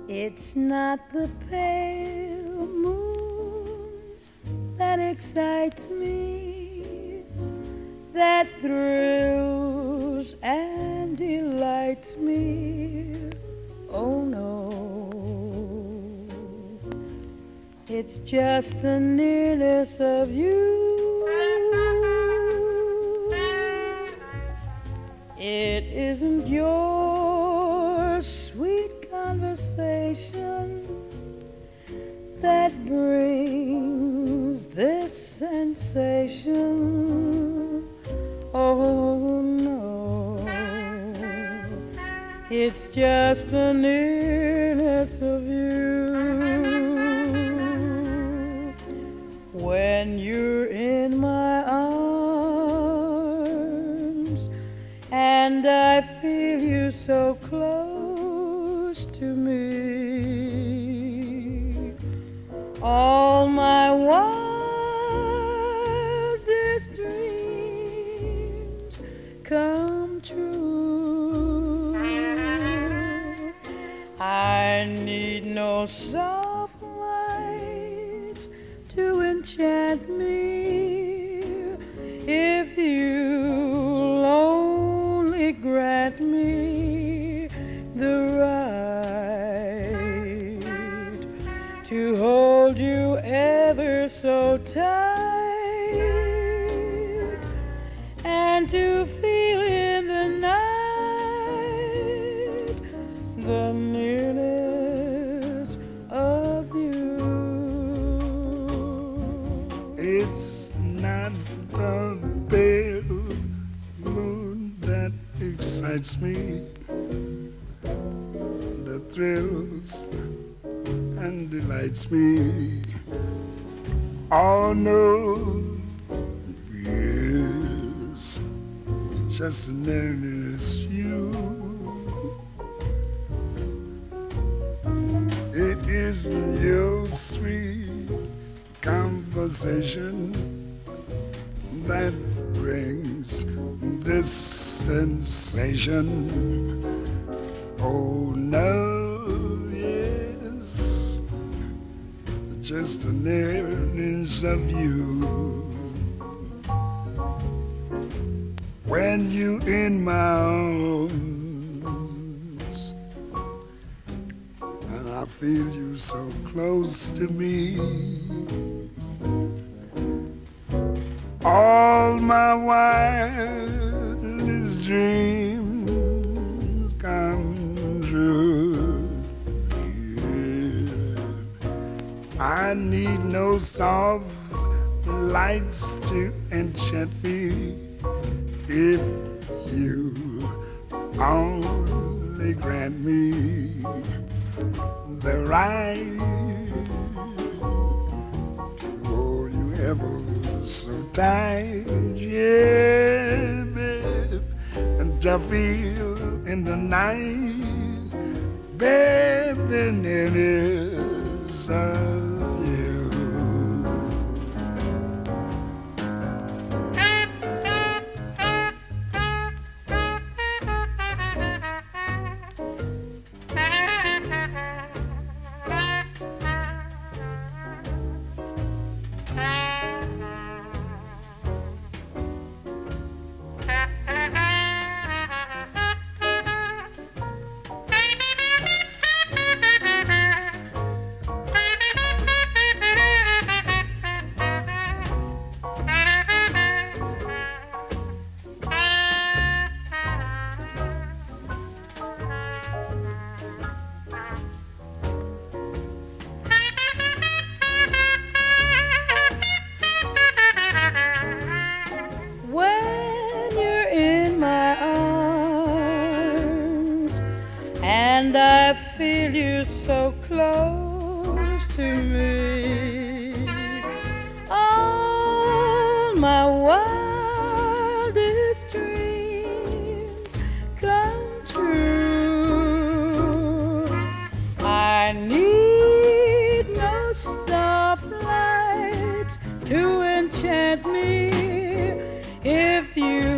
It's not the pale moon that excites me, that thrills and delights me. Oh no, it's just the nearness of you. It isn't your sweet conversation that brings this sensation. Oh no, it's just the nearness of you. When you're in my arms and I feel you so close to me, all my wildest dreams come true. I need no soft lights to enchant me if you'll only grant me the right to hold you ever so tight and to feel in the night the nearness of you. It's not the pale moon that excites me, that thrills and delights me. Oh no, yes, just the nearness you. It isn't your sweet conversation that brings this sensation. Oh no, yes, just the nearness of you. When you in my arms and I feel you so close to me, all my wildest dreams come true. Yeah. I need no soft lights to enchant me if you only grant me the right to hold you ever so tight, yeah, babe, and to feel in the night, babe, the nearness of you. And I feel you so close to me, all my wildest dreams come true. I need no stoplights to enchant me if you